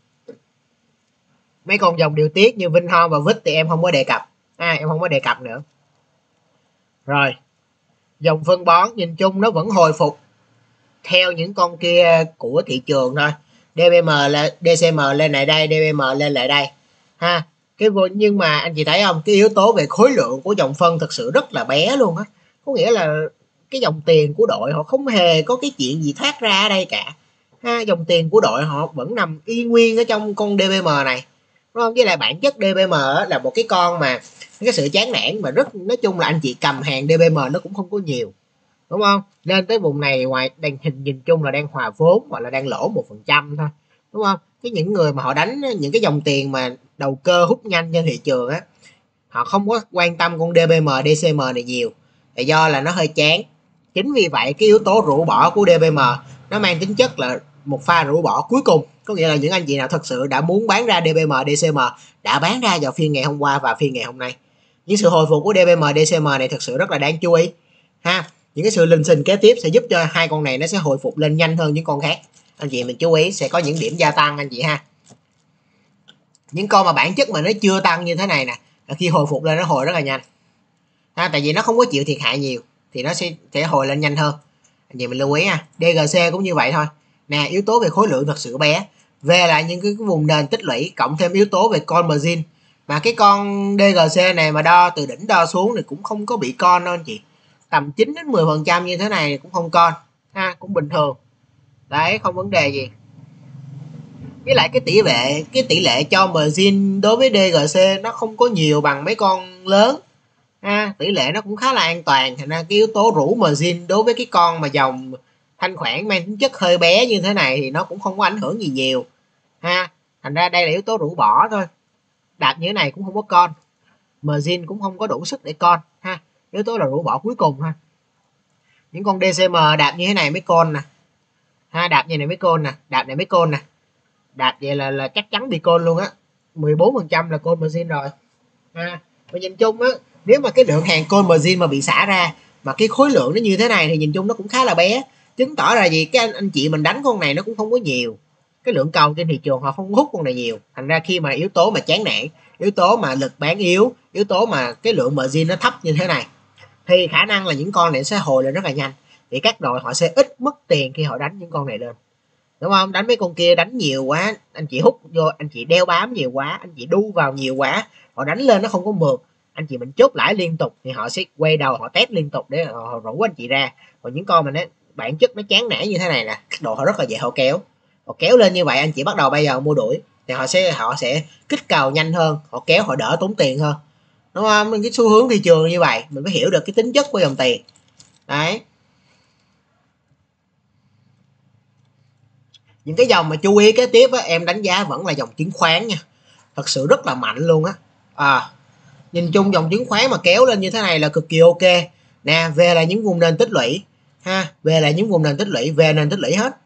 Mấy con dòng điều tiết như Vinhome và VIX thì em không có đề cập, em không có đề cập nữa. Rồi dòng phân bón nhìn chung nó vẫn hồi phục theo những con kia của thị trường thôi. DBM là DCM lên lại đây, DBM lên lại đây ha. Nhưng mà anh chị thấy không, cái yếu tố về khối lượng của dòng phân thực sự rất là bé luôn á. Có nghĩa là cái dòng tiền của đội họ không hề có cái chuyện gì thoát ra ở đây cả ha. Dòng tiền của đội họ vẫn nằm y nguyên ở trong con DBM này đúng không? Với lại bản chất DBM là một cái con mà cái sự chán nản mà rất, nói chung là anh chị cầm hàng DBM nó cũng không có nhiều đúng không? Lên tới vùng này ngoài đang nhìn chung là đang hòa vốn hoặc là đang lỗ 1% thôi đúng không? Những người mà họ đánh những cái dòng tiền mà đầu cơ hút nhanh trên thị trường á, họ không có quan tâm con DBM, DCM này nhiều, là do là nó hơi chán. Chính vì vậy cái yếu tố rũ bỏ của DBM nó mang tính chất là một pha rũ bỏ cuối cùng, có nghĩa là những anh chị nào thật sự đã muốn bán ra DBM, DCM đã bán ra vào phiên ngày hôm qua và phiên ngày hôm nay. Những sự hồi phục của DBM, DCM này thật sự rất là đáng chú ý ha. Những cái sự lình xình kế tiếp sẽ giúp cho hai con này nó sẽ hồi phục lên nhanh hơn những con khác. Anh chị mình chú ý sẽ có những điểm gia tăng anh chị ha. Những con mà bản chất mà nó chưa tăng như thế này nè, là khi hồi phục lên nó hồi rất là nhanh ha, tại vì nó không có chịu thiệt hại nhiều thì nó sẽ hồi lên nhanh hơn. Anh chị mình lưu ý ha. DGC cũng như vậy thôi nè, yếu tố về khối lượng thật sự bé, về lại những cái vùng nền tích lũy cộng thêm yếu tố về con margin, mà cái con DGC này mà đo từ đỉnh đo xuống thì cũng không có bị con đâu anh chị, tầm 9 đến 10% như thế này cũng không con ha, cũng bình thường đấy, không vấn đề gì. Với lại cái tỷ lệ cho margin đối với DGC nó không có nhiều bằng mấy con lớn ha, tỷ lệ nó cũng khá là an toàn, thành ra cái yếu tố rủ margin đối với cái con mà dòng thanh khoản mang tính chất hơi bé như thế này thì nó cũng không có ảnh hưởng gì nhiều ha. Thành ra đây là yếu tố rũ bỏ thôi. Đạp như thế này cũng không có con, margin cũng không có đủ sức để con ha. Yếu tố là rũ bỏ cuối cùng ha. Những con DCM đạp như thế này mới con nè ha, đạp như này mới con nè, đạp này mới con nè, đạp vậy là chắc chắn bị con luôn á. 14% là con margin rồi ha. Và nhìn chung á, nếu mà cái lượng hàng con margin mà bị xả ra mà cái khối lượng nó như thế này thì nhìn chung nó cũng khá là bé, chứng tỏ là gì, cái anh chị mình đánh con này nó cũng không có nhiều, cái lượng cầu trên thị trường họ không hút con này nhiều. Thành ra khi mà yếu tố mà chán nản, yếu tố mà lực bán yếu, yếu tố mà cái lượng margin nó thấp như thế này thì khả năng là những con này sẽ hồi lên rất là nhanh, thì các đội họ sẽ ít mất tiền khi họ đánh những con này lên, đúng không? Đánh mấy con kia đánh nhiều quá, anh chị hút vô, anh chị đeo bám nhiều quá, anh chị đu vào nhiều quá, họ đánh lên nó không có mượt, anh chị mình chốt lãi liên tục thì họ sẽ quay đầu họ test liên tục để họ rủ anh chị ra. Còn những con mà nó bản chất nó chán nản như thế này nè, độ họ rất là dễ họ kéo lên như vậy, anh chị bắt đầu bây giờ mua đuổi thì họ sẽ kích cầu nhanh hơn, họ kéo họ đỡ tốn tiền hơn, đúng không? Cái xu hướng thị trường như vậy mình mới hiểu được cái tính chất của dòng tiền đấy. Những cái dòng mà chú ý kế tiếp á, em đánh giá vẫn là dòng chứng khoán nha, thật sự rất là mạnh luôn á. Nhìn chung dòng chứng khoán mà kéo lên như thế này là cực kỳ ok nè. Về là những vùng nền tích lũy ha, về là những vùng nền tích lũy, về nền tích lũy hết.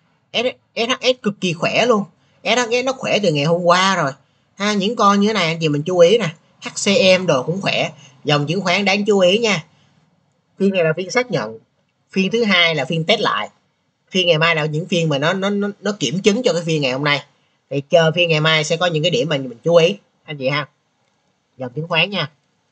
SHS cực kỳ khỏe luôn, SHS nó khỏe từ ngày hôm qua rồi ha. Những con như thế này anh chị mình chú ý nè, HCM đồ cũng khỏe. Dòng chứng khoán đáng chú ý nha. Phiên này là phiên xác nhận, phiên thứ hai là phiên test lại, phiên ngày mai là những phiên mà nó kiểm chứng cho cái phiên ngày hôm nay, thì chờ phiên ngày mai sẽ có những cái điểm mà mình chú ý anh chị ha. Dòng chứng khoán nha.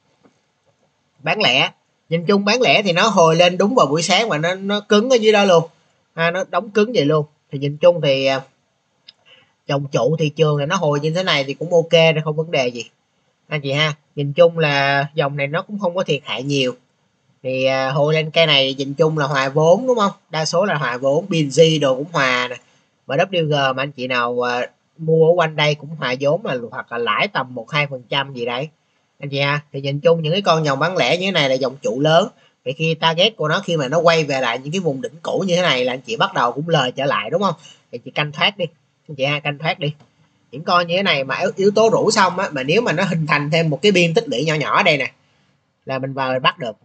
Bán lẻ, nhìn chung bán lẻ thì nó hồi lên đúng vào buổi sáng mà nó cứng ở dưới đó luôn nó đóng cứng vậy luôn. Thì nhìn chung thì dòng trụ thị trường này nó hồi như thế này thì cũng ok, không vấn đề gì anh chị ha. Nhìn chung là dòng này nó cũng không có thiệt hại nhiều, thì hồi lên cây này nhìn chung là hòa vốn, đúng không? Đa số là hòa vốn, BNG đồ cũng hòa nè, và WG mà anh chị nào mua ở quanh đây cũng hòa vốn mà, hoặc là lãi tầm 1-2% gì đấy anh chị ha. Thì nhìn chung những cái con dòng bán lẻ như thế này là dòng trụ lớn, thì khi target của nó khi mà nó quay về lại những cái vùng đỉnh cũ như thế này là anh chị bắt đầu cũng lời trở lại, đúng không? Thì chị canh thoát đi anh chị ha, canh thoát đi. Những con như thế này mà yếu tố rủ xong á, mà nếu mà nó hình thành thêm một cái biên tích lũy nhỏ nhỏ ở đây nè là mình vào bắt được.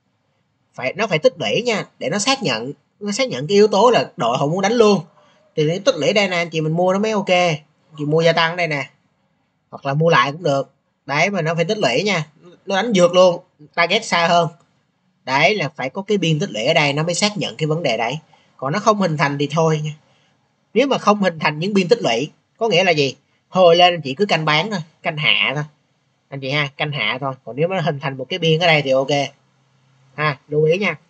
Nó phải tích lũy nha, để nó xác nhận cái yếu tố là đội họ muốn đánh luôn, thì nếu tích lũy đây nè anh chị mình mua nó mới ok. Chị mua gia tăng đây nè, hoặc là mua lại cũng được đấy, mà nó phải tích lũy nha, nó đánh vượt luôn, target xa hơn đấy, là phải có cái biên tích lũy ở đây nó mới xác nhận cái vấn đề đấy. Còn nó không hình thành thì thôi nha. Nếu mà không hình thành những biên tích lũy có nghĩa là gì, hồi lên anh chị cứ canh bán thôi, canh hạ thôi anh chị ha, canh hạ thôi. Còn nếu mà nó hình thành một cái biên ở đây thì ok ha, lưu ý nha.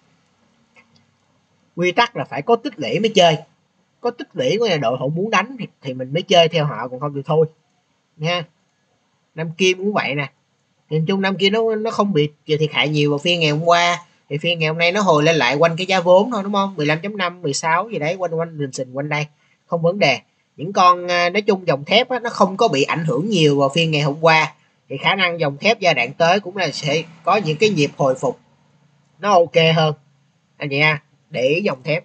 Quy tắc là phải có tích lũy mới chơi, có tích lũy của đội họ muốn đánh thì mình mới chơi theo họ, còn không thì thôi nha. Nam Kim cũng vậy nè, nhìn chung Nam Kim nó không bị thiệt hại nhiều vào phiên ngày hôm qua, thì phiên ngày hôm nay nó hồi lên lại quanh cái giá vốn thôi, đúng không? 15.5 16 gì đấy, quanh rình sình quanh đây không vấn đề. Những con nói chung dòng thép á, nó không có bị ảnh hưởng nhiều vào phiên ngày hôm qua, thì khả năng dòng thép giai đoạn tới cũng là sẽ có những cái nhịp hồi phục nó ok hơn anh chị ha, để ý dòng thép.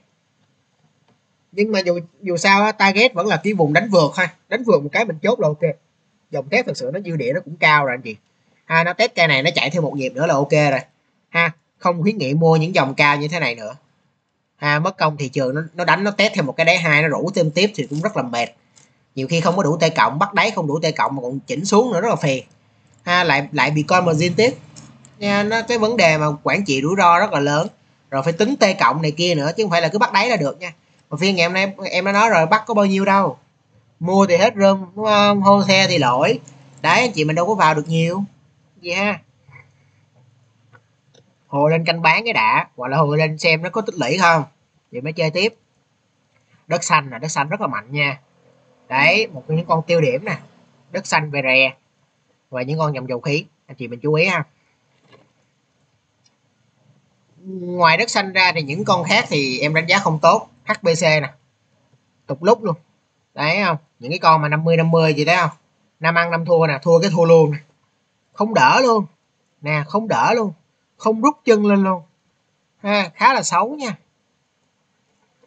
Nhưng mà dù sao target vẫn là cái vùng đánh vượt ha, đánh vượt một cái mình chốt là ok. Dòng thép thực sự nó dư địa nó cũng cao rồi anh chị ha, nó test cây này nó chạy thêm một nhịp nữa là ok rồi ha. Không khuyến nghị mua những dòng cao như thế này nữa ha, mất công thị trường nó đánh nó test thêm một cái đáy hai, nó rủ thêm tiếp thì cũng rất là mệt. Nhiều khi không có đủ T cộng, bắt đáy không đủ T cộng mà còn chỉnh xuống nữa rất là phiền ha, lại bị coi margin tiếp nha. Nó cái vấn đề mà quản trị rủi ro rất là lớn, rồi phải tính T cộng này kia nữa, chứ không phải là cứ bắt đáy là được nha. Mà phiên ngày hôm nay em đã nói rồi, bắt có bao nhiêu đâu, mua thì hết room đúng không, hô xe thì lỗi đấy, anh chị mình đâu có vào được nhiều gì ha. Hồi lên canh bán cái đã, hoặc là hồi lên xem nó có tích lũy không thì mới chơi tiếp. Đất xanh là đất xanh rất là mạnh nha, đấy một trong những con tiêu điểm nè, đất xanh về rè và những con dòng dầu khí anh chị mình chú ý ha. Ngoài đất xanh ra thì những con khác thì em đánh giá không tốt. HBC nè, tục lúc luôn đấy, không những cái con mà 50-50 gì đấy, không năm ăn năm thua nè, thua cái thua luôn nè, không đỡ luôn nè, không đỡ luôn, không rút chân lên luôn ha, khá là xấu nha.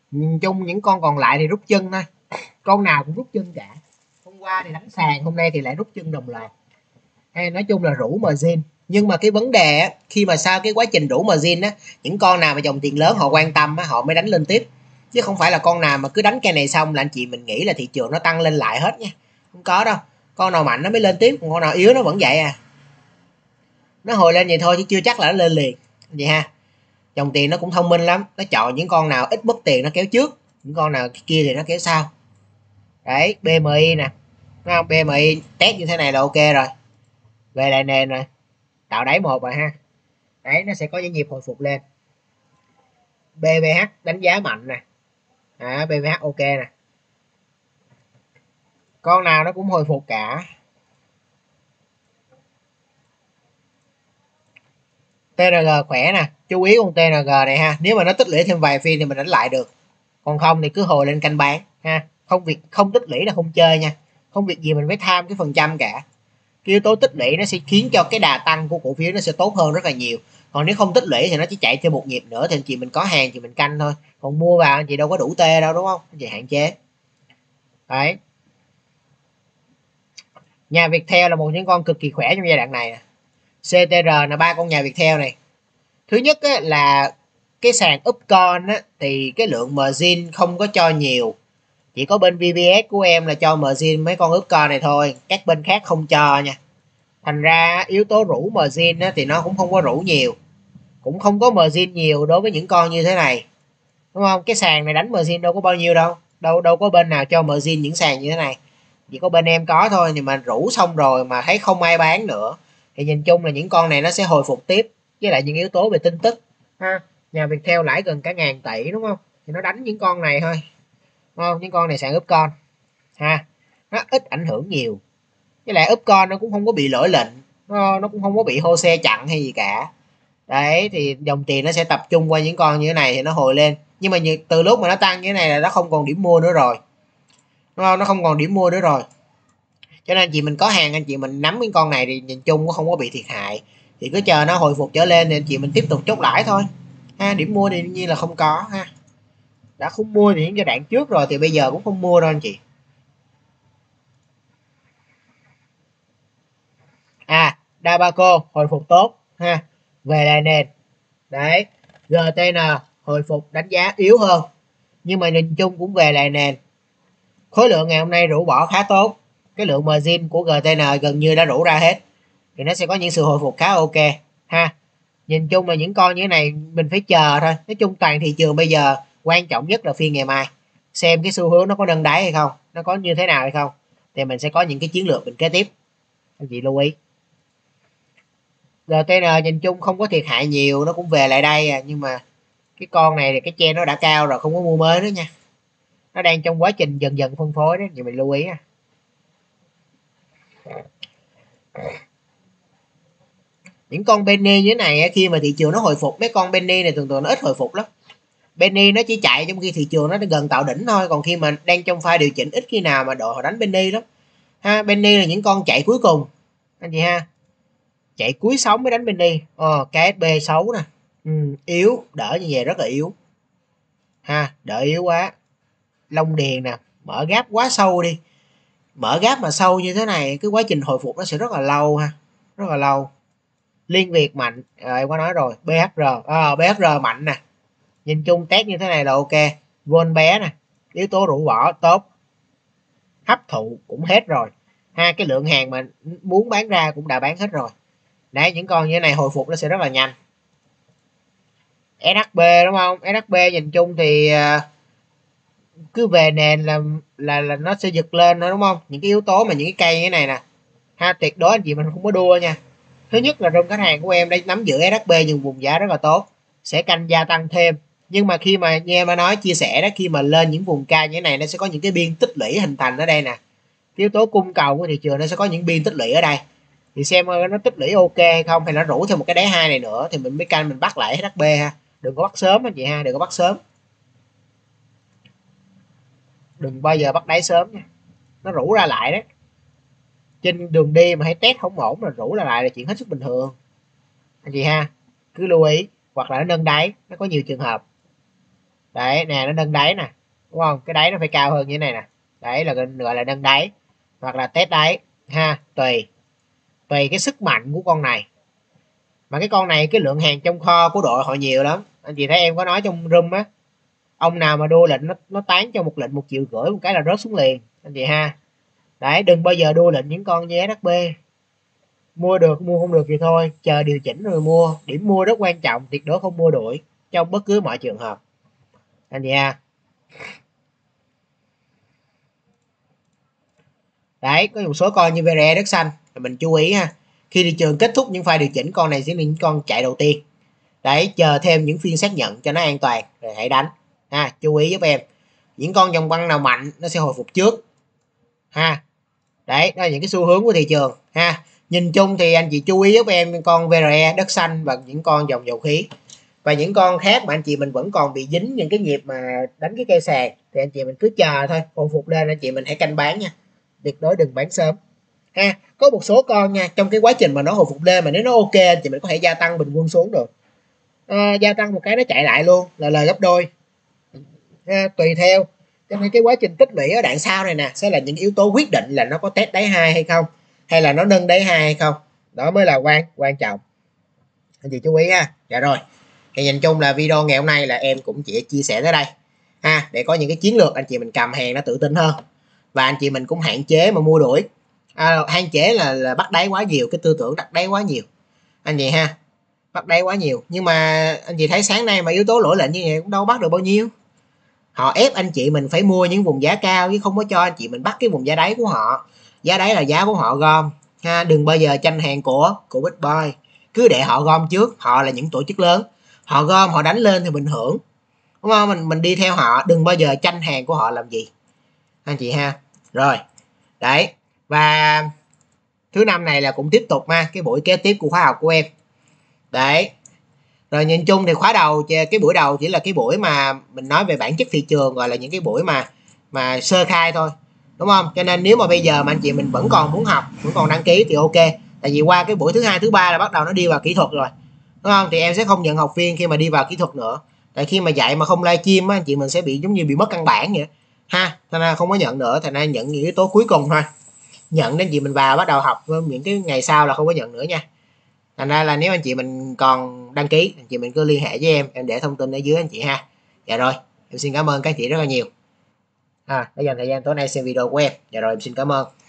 Nhìn chung những con còn lại thì rút chân thôi, con nào cũng rút chân cả. Hôm qua thì đánh sàn, hôm nay thì lại rút chân đồng loạt. Hay nói chung là rủ margin. Nhưng mà cái vấn đề á, khi mà sau cái quá trình rủ margin á, những con nào mà dòng tiền lớn họ quan tâm á, họ mới đánh lên tiếp. Chứ không phải là con nào mà cứ đánh cây này xong là anh chị mình nghĩ là thị trường nó tăng lên lại hết nha. Không có đâu. Con nào mạnh nó mới lên tiếp, còn con nào yếu nó vẫn vậy à. Nó hồi lên vậy thôi chứ chưa chắc là nó lên liền. Vậy ha. Dòng tiền nó cũng thông minh lắm, nó chọn những con nào ít mất tiền nó kéo trước, những con nào kia thì nó kéo sau. Đấy, BMI nè. Đúng không? BMI test như thế này là ok rồi. Về lại nền rồi, tạo đáy một rồi ha. Đấy, nó sẽ có những nhịp hồi phục lên. BVH đánh giá mạnh nè. BVH ok nè. Con nào nó cũng hồi phục cả. TNG khỏe nè, chú ý con TNG này ha, nếu mà nó tích lũy thêm vài phiên thì mình đánh lại được, còn không thì cứ hồi lên canh bán ha. Không tích lũy là không chơi nha, không việc gì mình phải tham cái phần trăm cả. Cái yếu tố tích lũy nó sẽ khiến cho cái đà tăng của cổ phiếu nó sẽ tốt hơn rất là nhiều, còn nếu không tích lũy thì nó chỉ chạy thêm một nhịp nữa thì anh chị mình có hàng thì mình canh thôi, còn mua vào anh chị đâu có đủ tê đâu, đúng không, anh chị hạn chế. Đấy, nhà Viettel là một những con cực kỳ khỏe trong giai đoạn này. CTR là ba con nhà Viettel này. Thứ nhất á, là cái sàn Upcon á, thì cái lượng margin không có cho nhiều, chỉ có bên VPS của em là cho margin mấy con Upcon này thôi, các bên khác không cho nha. Thành ra yếu tố rủ margin á, thì nó cũng không có rủ nhiều, cũng không có margin nhiều đối với những con như thế này, đúng không? Cái sàn này đánh margin đâu có bao nhiêu đâu, đâu có bên nào cho margin những sàn như thế này, chỉ có bên em có thôi. Nhưng mà rủ xong rồi mà thấy không ai bán nữa thì nhìn chung là những con này nó sẽ hồi phục tiếp, với lại những yếu tố về tin tức ha. Nhà Viettel lãi gần cả ngàn tỷ, đúng không, thì nó đánh những con này thôi, đúng không? Những con này sàn Upcon ha, nó ít ảnh hưởng nhiều, với lại Upcon nó cũng không có bị lỗi lệnh, nó cũng không có bị HOSE chặn hay gì cả. Đấy, thì dòng tiền nó sẽ tập trung qua những con như thế này thì nó hồi lên, nhưng mà từ lúc mà nó tăng như thế này là nó không còn điểm mua nữa rồi, đúng không? Nó không còn điểm mua nữa rồi, cho nên anh chị mình có hàng, anh chị mình nắm cái con này thì nhìn chung cũng không có bị thiệt hại, thì cứ chờ nó hồi phục trở lên thì anh chị mình tiếp tục chốt lãi thôi ha. Điểm mua thì đương nhiên là không có ha, đã không mua thì những giai đoạn trước rồi thì bây giờ cũng không mua đâu anh chị. Dabaco hồi phục tốt ha, về lại nền. Đấy, GTN hồi phục đánh giá yếu hơn, nhưng mà nhìn chung cũng về lại nền. Khối lượng ngày hôm nay rũ bỏ khá tốt, cái lượng margin của GTN gần như đã rũ ra hết, thì nó sẽ có những sự hồi phục khá ok ha. Nhìn chung là những con như thế này mình phải chờ thôi. Nói chung toàn thị trường bây giờ quan trọng nhất là phiên ngày mai, xem cái xu hướng nó có nâng đáy hay không, nó có như thế nào hay không, thì mình sẽ có những cái chiến lược mình kế tiếp, anh chị lưu ý. GTN nhìn chung không có thiệt hại nhiều, nó cũng về lại đây nhưng mà cái con này thì cái chen nó đã cao rồi, không có mua mới nữa nha, nó đang trong quá trình dần dần phân phối đó, thì mình lưu ý. Những con penny như thế này khi mà thị trường nó hồi phục, mấy con penny này thường thường nó ít hồi phục lắm. Penny nó chỉ chạy trong khi thị trường nó gần tạo đỉnh thôi, còn khi mà đang trong pha điều chỉnh ít khi nào mà đội họ đánh penny lắm ha. Penny là những con chạy cuối cùng anh chị ha, chạy cuối sóng mới đánh penny. KSB xấu nè, yếu, đỡ như vậy rất là yếu ha, đỡ yếu quá. Long Điền nè, mở gáp quá sâu đi, mở gáp mà sâu như thế này cái quá trình hồi phục nó sẽ rất là lâu ha, rất là lâu. Liên Việt mạnh rồi, em có nói rồi. BHR mạnh nè, nhìn chung test như thế này là ok. Von bé nè, yếu tố rũ bỏ tốt, hấp thụ cũng hết rồi ha, cái lượng hàng mà muốn bán ra cũng đã bán hết rồi. Đấy, những con như thế này hồi phục nó sẽ rất là nhanh. SHB đúng không, SHB nhìn chung thì cứ về nền là nó sẽ giật lên nữa, đúng không? Những cái yếu tố mà những cái cây như thế này nè ha, tuyệt đối anh chị mình không có đua nha. Thứ nhất là trong khách hàng của em đang nắm giữ SHB những vùng giá rất là tốt, sẽ canh gia tăng thêm. Nhưng mà khi mà như em đã nói chia sẻ đó, khi mà lên những vùng cao như thế này nó sẽ có những cái biên tích lũy hình thành ở đây nè. Yếu tố cung cầu của thị trường nó sẽ có những biên tích lũy ở đây, thì xem nó tích lũy ok hay không, hay nó rủ thêm một cái đáy hai này nữa thì mình mới canh mình bắt lại SHB ha. Đừng có bắt sớm anh chị ha, đừng có bắt sớm, đừng bao giờ bắt đáy sớm nha, nó rủ ra lại đấy. Trên đường đi mà thấy test không ổn là rủ ra lại là chuyện hết sức bình thường anh chị ha, cứ lưu ý. Hoặc là nó nâng đáy, nó có nhiều trường hợp. Đấy nè, nó nâng đáy nè, đúng không? Cái đáy nó phải cao hơn như thế này nè, đấy là gọi là nâng đáy hoặc là test đáy ha, tùy tùy cái sức mạnh của con này. Mà cái con này cái lượng hàng trong kho của đội họ nhiều lắm, anh chị thấy em có nói trong room á, ông nào mà đua lệnh nó tán cho một lệnh 1,5 triệu một cái là rớt xuống liền anh chị ha. Đấy, đừng bao giờ đua lệnh những con như SHB, mua được mua không được thì thôi, chờ điều chỉnh rồi mua. Điểm mua rất quan trọng, tuyệt đối không mua đuổi trong bất cứ mọi trường hợp anh chị ha. Đấy, có một số con như VRE đất xanh mình chú ý ha, khi thị trường kết thúc những pha điều chỉnh, con này sẽ là những con chạy đầu tiên. Đấy, chờ thêm những phiên xác nhận cho nó an toàn rồi hãy đánh ha, chú ý giúp em. Những con dòng băng nào mạnh nó sẽ hồi phục trước ha. Đấy, đó là những cái xu hướng của thị trường ha. Nhìn chung thì anh chị chú ý giúp em con VRE đất xanh và những con dòng dầu khí. Và những con khác mà anh chị mình vẫn còn bị dính những cái nhịp mà đánh cái cây sàn thì anh chị mình cứ chờ thôi, hồi phục lên anh chị mình hãy canh bán nha, tuyệt đối đừng bán sớm ha. Có một số con nha, trong cái quá trình mà nó hồi phục lên mà nếu nó ok anh chị mình có thể gia tăng bình quân xuống được, gia tăng một cái nó chạy lại luôn là lời gấp đôi ha, tùy theo. Cho nên cái quá trình tích lũy ở đoạn sau này nè sẽ là những yếu tố quyết định là nó có test đáy 2 hay không, hay là nó nâng đáy 2 hay không, đó mới là quan trọng, anh chị chú ý ha. Dạ rồi, thì nhìn chung là video ngày hôm nay là em cũng chỉ chia sẻ tới đây ha, để có những cái chiến lược anh chị mình cầm hàng nó tự tin hơn, và anh chị mình cũng hạn chế mà mua đuổi, hạn chế là bắt đáy quá nhiều, cái tư tưởng đặt đáy quá nhiều anh chị ha, bắt đáy quá nhiều. Nhưng mà anh chị thấy sáng nay mà yếu tố lỗi lệnh như vậy cũng đâu bắt được bao nhiêu, họ ép anh chị mình phải mua những vùng giá cao chứ không có cho anh chị mình bắt cái vùng giá đáy của họ. Giá đáy là giá của họ gom ha, đừng bao giờ tranh hàng của Big Boy, cứ để họ gom trước, họ là những tổ chức lớn, họ gom họ đánh lên thì mình hưởng, đúng không? Mình đi theo họ, đừng bao giờ tranh hàng của họ làm gì anh chị ha. Rồi đấy, và thứ năm này là cũng tiếp tục ha, cái buổi kế tiếp của khóa học của em đấy. Rồi nhìn chung thì khóa đầu, cái buổi đầu chỉ là cái buổi mà mình nói về bản chất thị trường, gọi là những cái buổi mà sơ khai thôi, đúng không? Cho nên nếu mà bây giờ mà anh chị mình vẫn còn muốn học, vẫn còn đăng ký thì ok, tại vì qua cái buổi thứ hai thứ ba là bắt đầu nó đi vào kỹ thuật rồi, đúng không? Thì em sẽ không nhận học viên khi mà đi vào kỹ thuật nữa, tại khi mà dạy mà không livestream á, anh chị mình sẽ bị giống như bị mất căn bản vậy ha, thành ra không có nhận nữa, thành ra nhận những yếu tố cuối cùng thôi, nhận đến chị mình vào bắt đầu học, những cái ngày sau là không có nhận nữa nha. Thành ra là nếu anh chị mình còn đăng ký, anh chị mình cứ liên hệ với em để thông tin ở dưới anh chị ha. Dạ rồi, em xin cảm ơn các chị rất là nhiều đã dành thời gian tối nay xem video của em. Dạ rồi, em xin cảm ơn.